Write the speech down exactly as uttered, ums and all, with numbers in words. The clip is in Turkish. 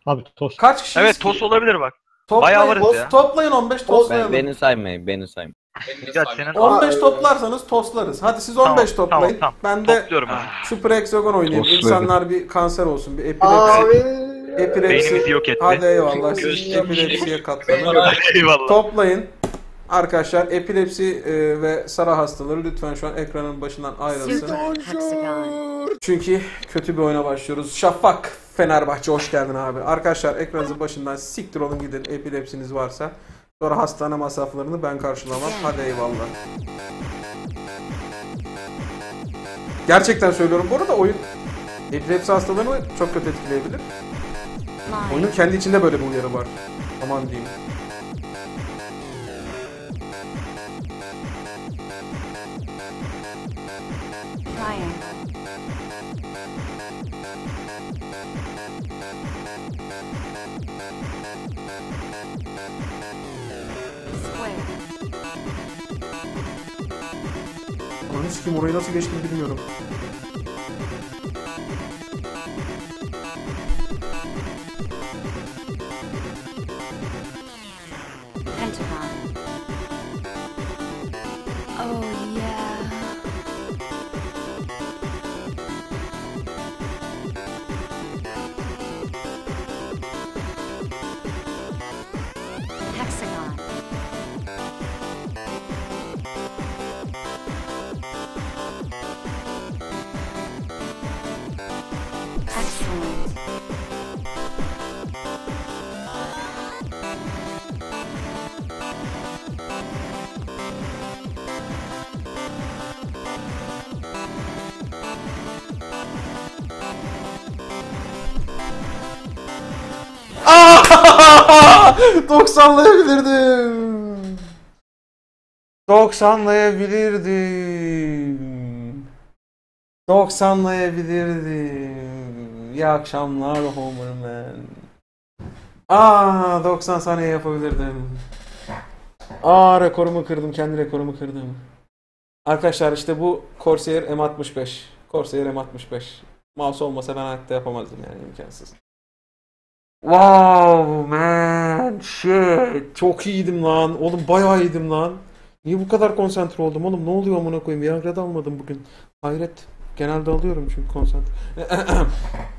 Abi tost. Kaç kişiyiz Evet ki? tost olabilir bak. Toplayın, bayağı varız tost- ya. Toplayın on beş Ben, tostlayalım. beni saymayın, beni saymayın. Güzel senin. on beş Aa, toplarsanız tostlarız. Hadi siz Tamam, on beş toplayın. tamam, tamam. Ben de Topluyorum ben. Super Hexagon oynayayım. Tost İnsanlar bir kanser olsun, bir epilepsi. Abi. Epilepsi. Beynimizi yok etti. Hadi eyvallah. Siz Göz- epilepsiye katlanın. Eyvallah. Toplayın. Arkadaşlar epilepsi e, ve Sara hastaları lütfen şu an ekranın başından ayrılsın. Super Hexagon. Çünkü kötü bir oyuna başlıyoruz. Şafak Fenerbahçe hoş geldin abi. Arkadaşlar ekranınızın başından siktir olun gidin epilepsiniz varsa. Sonra hastane masraflarını ben karşılamam. Hadi eyvallah. Gerçekten söylüyorum. Bu arada oyun epilepsi hastalarını çok kötü etkileyebilir. Oyunun Line. kendi içinde böyle bir uyarı var. Aman diyeyim. Triangle. Square. Ananı sikeyim orayı nasıl geçtim bilmiyorum. Pentagon. Oh yeah. Hexagon. Excellent. doksanlayabilirdim. doksanlayabilirdim. doksanlayabilirdim. İyi akşamlar Homerman. Aa doksan saniye yapabilirdim. Aa rekorumu kırdım. Kendi rekorumu kırdım. Arkadaşlar işte bu Corsair M altmış beş. Corsair M altmış beş. Mouse olmasa ben hayatta yapamazdım yani imkansız. Wow man shit. Çok iyiydim lan. Oğlum bayağı iyiydim lan. Niye bu kadar konsantre oldum oğlum? Ne oluyor amına koyayım? Viagra da almadım bugün. Hayret. Genelde alıyorum çünkü konsantre.